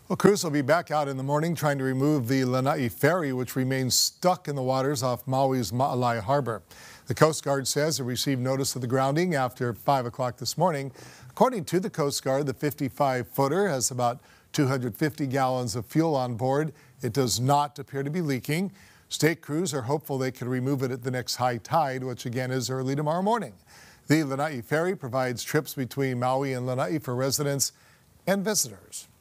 Well, crews will be back out in the morning trying to remove the Lanai Ferry, which remains stuck in the waters off Maui's Maʻalaea Harbor. The Coast Guard says it received notice of the grounding after 5 o'clock this morning. According to the Coast Guard, the 55-footer has about 250 gallons of fuel on board. It does not appear to be leaking. State crews are hopeful they can remove it at the next high tide, which again is early tomorrow morning. The Lanai Ferry provides trips between Maui and Lanai for residents and visitors.